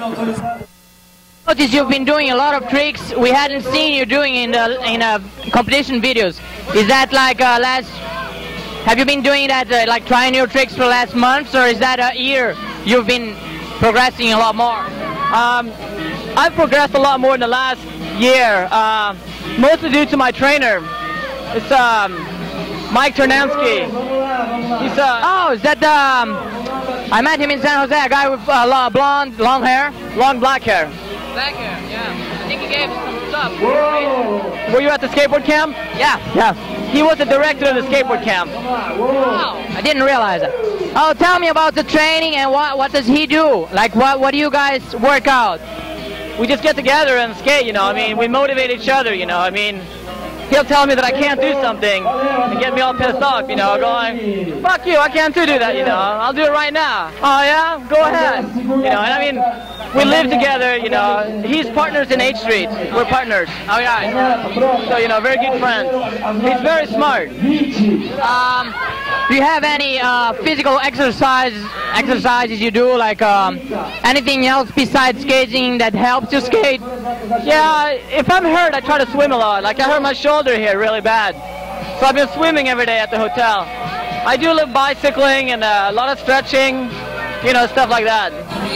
Notice you've been doing a lot of tricks we hadn't seen you doing in the in uh, competition videos. Is that like uh, last? Have you been doing that uh, like trying new tricks for last months, or is that a year you've been progressing a lot more? Um, I've progressed a lot more in the last year, uh, mostly due to my trainer. It's um, Mike Ternansky. He's uh, oh, is that the? Um, I met him in San Jose. A guy with uh, blonde, long hair, long black hair. Black hair, yeah. I think he gave us some stuff. Whoa. Were you at the skateboard camp? Yeah. Yeah. He was the director of the skateboard camp. Wow. I didn't realize that. Oh, tell me about the training and what what does he do? Like what what do you guys work out? We just get together and skate, you know, I mean, we motivate each other, you know, I mean, he'll tell me that I can't do something and get me all pissed off, you know, going, fuck you, I can't do that, you know, I'll do it right now. Oh yeah? Go ahead. You know, and I mean, we live together, you know, he's partners in H Street, we're partners. Oh yeah. So, you know, very good friends. He's very smart. Um, do you have any uh, physical exercise exercises you do, like um, anything else besides skating that helps you skate? Yeah, if I'm hurt, I try to swim a lot. Like I hurt my shoulder here really bad, so I've been swimming every day at the hotel. I do a little bicycling and uh, a lot of stretching, you know, stuff like that.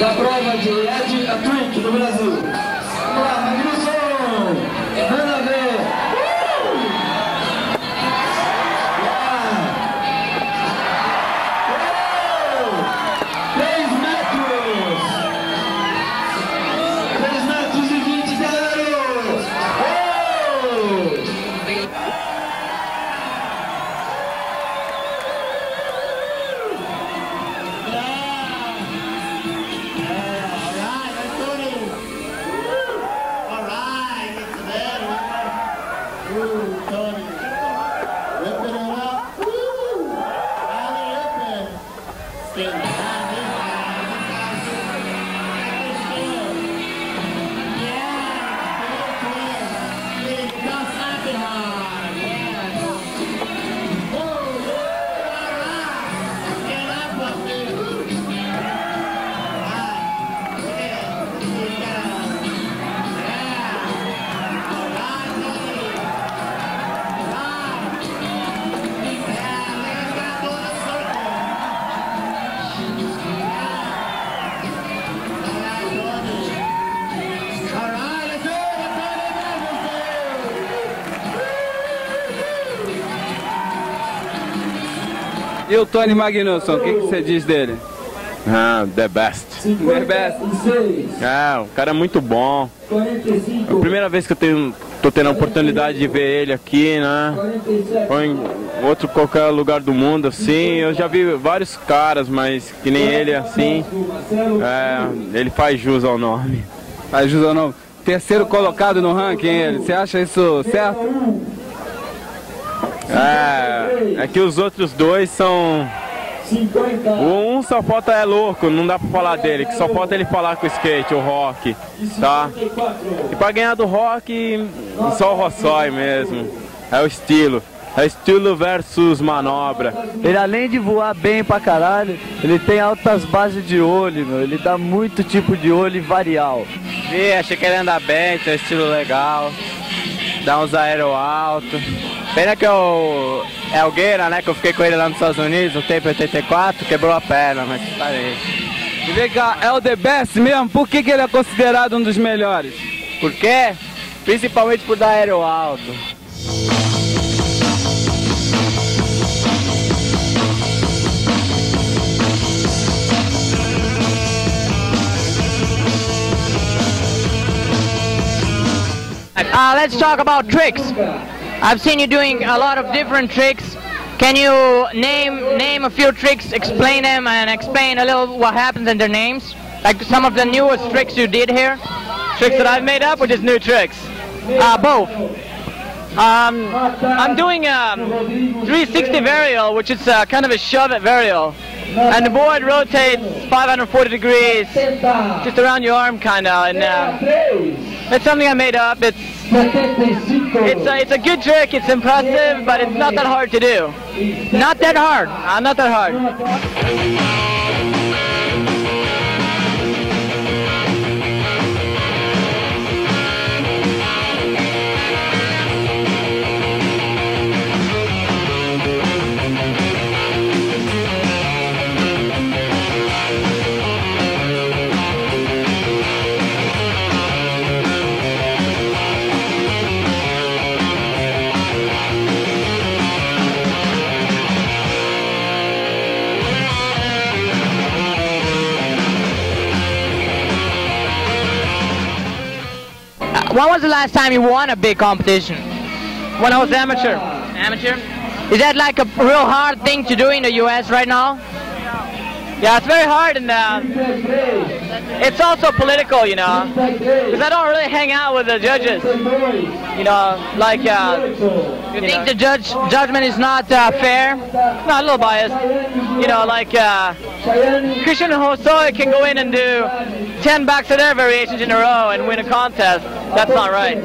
E o Tony Magnusson, o que, que você diz dele? Ah, the best. The best. É, o cara é muito bom. É a primeira vez que eu tenho, tô tendo a oportunidade de ver ele aqui, né? Ou em outro qualquer lugar do mundo, assim. Eu já vi vários caras, mas que nem ele, assim. É, ele faz jus ao nome. Faz jus ao nome. Terceiro colocado no ranking, ele. Você acha isso certo? É, é que os outros dois são, Um só falta é louco, não dá pra falar dele, que só falta ele falar com o skate, o rock, tá? E pra ganhar do rock, só o Rossói mesmo, é o estilo. É estilo versus manobra. Ele, além de voar bem pra caralho, ele tem altas bases de olho, meu. Ele dá muito tipo de olho varial. Vi, achei que ele anda bem, tem um estilo legal. Dá uns aero alto. Pena que eu... é o Gueira, né? Que eu fiquei com ele lá nos Estados Unidos, no tempo oitenta e quatro, quebrou a perna, mas parei. E vem cá, é o The Best mesmo? Por que, que ele é considerado um dos melhores? Por quê? Principalmente por dar aero alto. Uh, let's talk about tricks. I've seen you doing a lot of different tricks. Can you name name a few tricks, explain them, and explain a little what happens in their names? Like some of the newest tricks you did here? Tricks that I've made up or just new tricks? Uh, both. Um, I'm doing a three sixty varial, which is uh, kind of a shove it varial. And the board rotates five hundred forty degrees, just around your arm kind of. And uh, it's something I made up. It's it's a, it's a good trick. It's impressive, but it's not that hard to do. Not that hard. Uh, not that hard. When was the last time you won a big competition? When I was amateur. Amateur? Is that like a real hard thing to do in the U S right now? Yeah, it's very hard, and uh, it's also political, you know, because I don't really hang out with the judges, you know, like, uh, you, you think know. the judge judgment is not uh, fair? Not a little biased, you know, like, uh, Christian Hosoi can go in and do ten back-to-there variations in a row and win a contest. That's not right.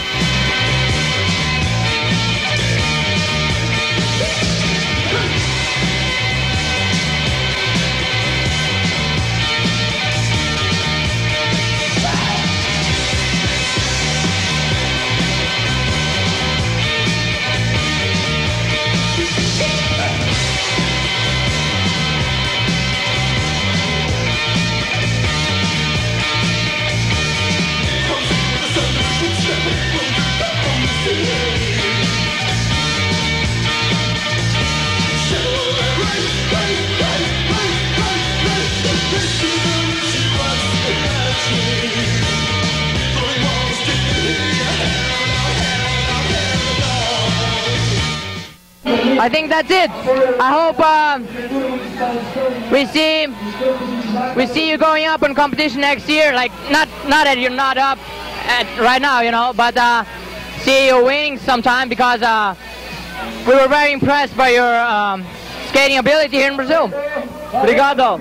I think that's it. I hope uh, we see we see you going up in competition next year. Like not not that you're not up at right now, you know, but uh, see you winning sometime because uh, we were very impressed by your um, skating ability here in Brazil. Obrigado.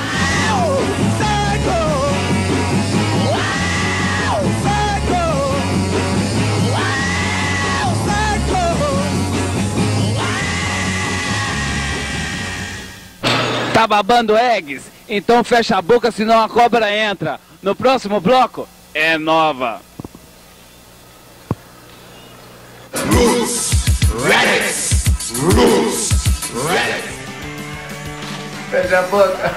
Tá babando eggs? Então fecha a boca, senão a cobra entra. No próximo bloco, é nova. Rules, Reddit, Rules, Reddit. Fecha a boca.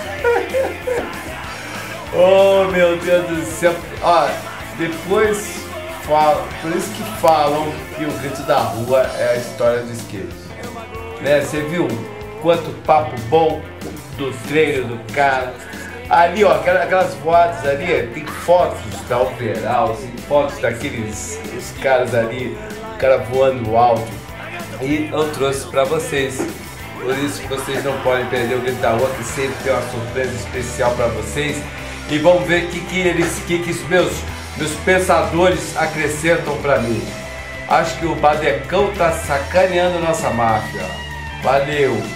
Oh, meu Deus do céu. Ó, depois fala, por isso que falam que o grito da rua é a história do skate. Né? Você viu quanto papo bom do treino do cara. Ali, ó, aquelas fotos ali, tem fotos da Overall, tem fotos daqueles os caras ali, o cara voando alto. E eu trouxe pra vocês. Por isso que vocês não podem perder o grito da rua, que sempre tem uma surpresa especial pra vocês. E vamos ver o que, que eles, que, que os meus, meus pensadores acrescentam pra mim. Acho que o Badecão tá sacaneando nossa máfia. Valeu!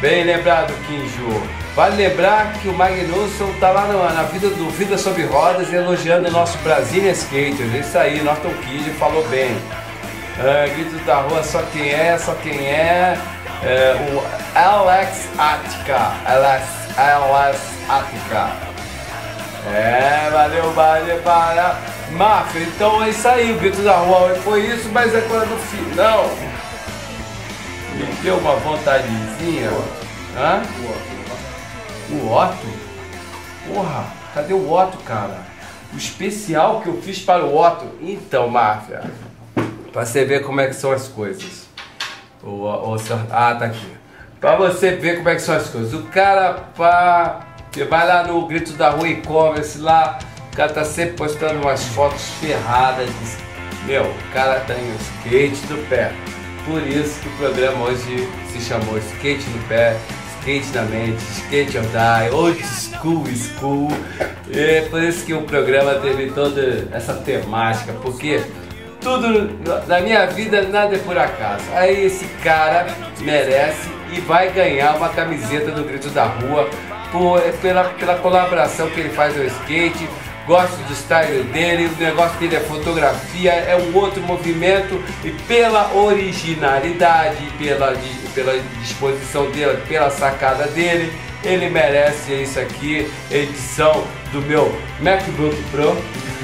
Bem lembrado, Kinjo. Vale lembrar que o Magnusson tá lá na, na vida do Vida Sobre Rodas elogiando o nosso Brasília Skaters. É isso aí, Norton Kid falou bem. Ah, grito da rua, só quem é, só quem é. é o Alex Attica. Alex, Alex Attica. É, valeu, valeu, para. Máfia, então é isso aí, o grito da rua foi isso, mas agora no final me deu uma vontadezinha. Hã? O Otto? Porra, cadê o Otto, cara? O especial que eu fiz para o Otto. Então, Máfia, pra você ver como é que são as coisas. O, o, ah, tá aqui. Pra você ver como é que são as coisas. O cara, pá, vai lá no Grito da Rua e-commerce lá, o cara tá sempre postando umas fotos ferradas. De... Meu, o cara tem o skate no pé. Por isso que o programa hoje se chamou Skate no Pé, Skate na Mente, Skate or Die, Old School School. E é por isso que o programa teve toda essa temática, porque tudo na minha vida nada é por acaso. Aí esse cara merece e vai ganhar uma camiseta do Grito da Rua por, pela, pela colaboração que ele faz no skate. Gosto do style dele, o negócio dele é fotografia, é um outro movimento e pela originalidade, pela, pela disposição dele, pela sacada dele, ele merece isso aqui, edição do meu MacBook Pro.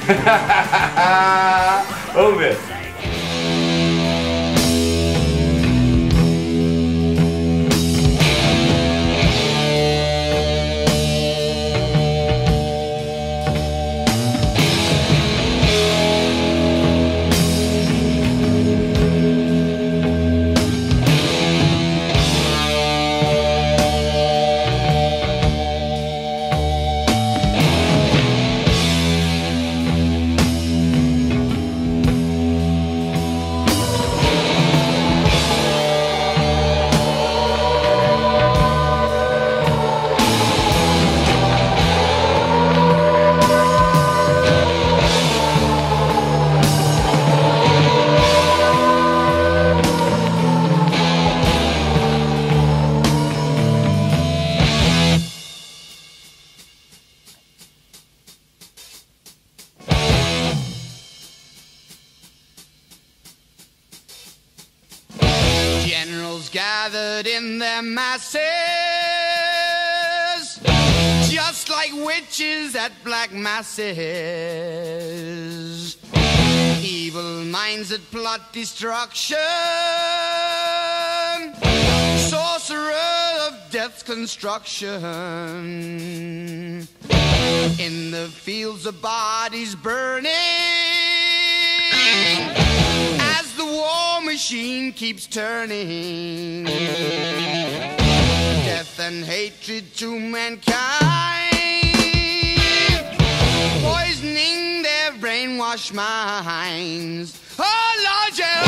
Vamos ver. Generals gathered in their masses, just like witches at black masses. Evil minds that plot destruction, sorcerer of death's construction. In the fields of bodies burning, as the war machine keeps turning, death and hatred to mankind, poisoning their brainwashed minds. Oh Lord, yeah.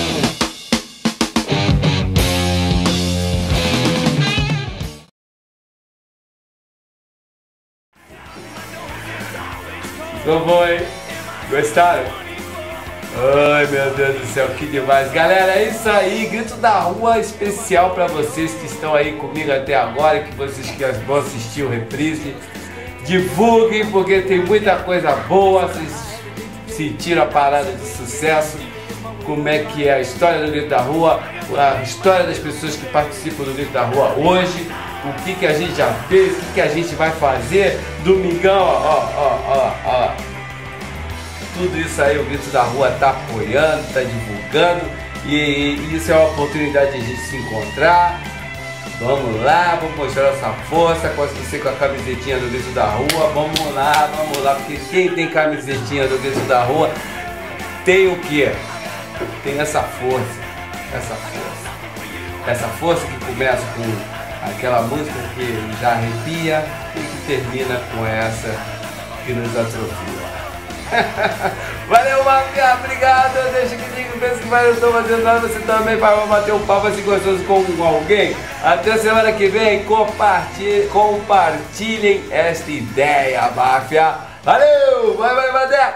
Como foi? Gostaram? Ai meu Deus do céu, que demais. Galera, é isso aí, Grito da Rua especial pra vocês que estão aí comigo até agora, que vocês que vão assistir o reprise. Divulguem, porque tem muita coisa boa, vocês sentiram a parada de sucesso, como é que é a história do Grito da Rua, a história das pessoas que participam do Grito da Rua hoje, o que, que a gente já fez, o que, que a gente vai fazer, domingão, ó, ó, ó, ó. Tudo isso aí o Grito da Rua tá apoiando, tá divulgando, e, e isso é uma oportunidade de a gente se encontrar. Vamos lá, vamos mostrar nossa força, com você com a camisetinha do Grito da Rua, vamos lá, vamos lá, porque quem tem camisetinha do Grito da Rua tem o quê? Tem essa força, essa força, essa força que começa com aquela música que já arrepia e que termina com essa que nos atrofia. Valeu, Mafia, obrigado. Deixa que diga, pensa que vai, não estou fazendo nada. Você também vai bater um papo assim gostoso com alguém. Até semana que vem. Compartilhem, compartilhem esta ideia, Mafia. Valeu, vai, vai, Badé.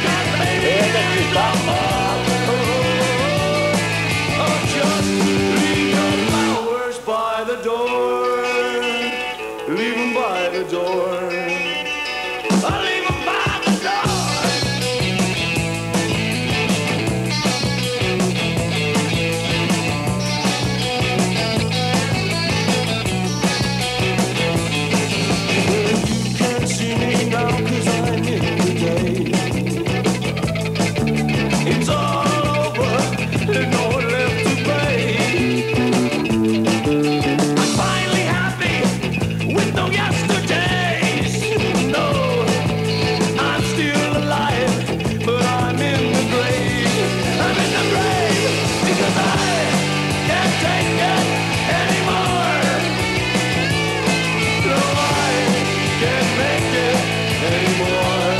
Just leave 'em by the door. I leave 'em by the door. You can't see me now 'cause I'm in the day. It's all over, there's no one left to pay. I'm finally happy with no yesterdays. No, I'm still alive, but I'm in the grave. I'm in the grave because I can't take it anymore. No, I can't make it anymore.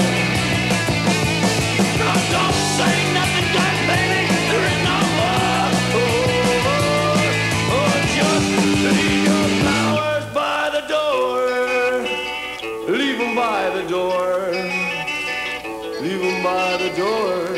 No, don't say nothing, God, baby. There is no more. Oh, oh, just leave your flowers by the door. Leave 'em by the door. Leave 'em by the door.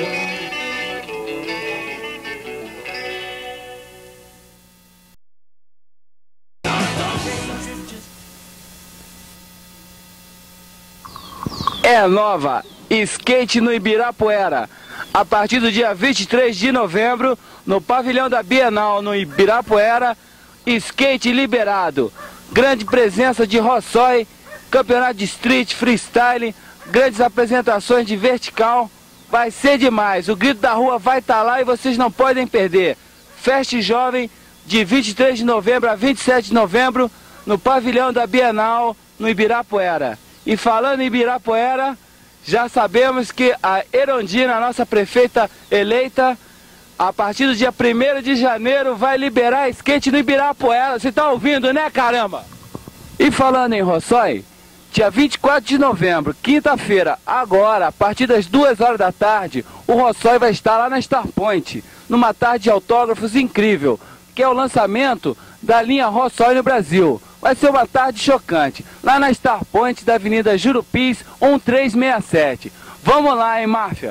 É nova, skate no Ibirapuera. A partir do dia vinte e três de novembro, no pavilhão da Bienal, no Ibirapuera, skate liberado. Grande presença de Rossói, campeonato de street, freestyle, grandes apresentações de vertical. Vai ser demais, o Grito da Rua vai estar lá e vocês não podem perder. Festa Jovem, de vinte e três de novembro a vinte e sete de novembro, no pavilhão da Bienal, no Ibirapuera. E falando em Ibirapuera, já sabemos que a Erondina, a nossa prefeita eleita, a partir do dia primeiro de janeiro vai liberar skate no Ibirapuera. Você tá ouvindo, né, caramba? E falando em Rossói, dia vinte e quatro de novembro, quinta-feira, agora, a partir das duas horas da tarde, o Rossói vai estar lá na Star Point, numa tarde de autógrafos incrível, que é o lançamento da linha Rossói no Brasil. Vai ser uma tarde chocante, lá na Star Point da Avenida Jurupis, um três seis sete. Vamos lá, hein, máfia?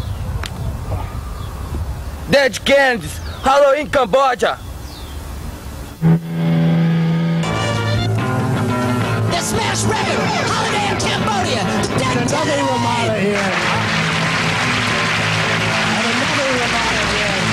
Dead Kennedys, Halloween Cambodia. The smash record, Holiday in Cambodia, the Dead Another Ramada here. And another Ramada here.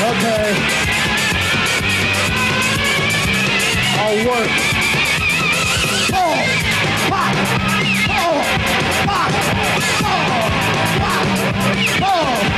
Okay. I'll work. Pull, pop, pull, pop, pull, pop, pull.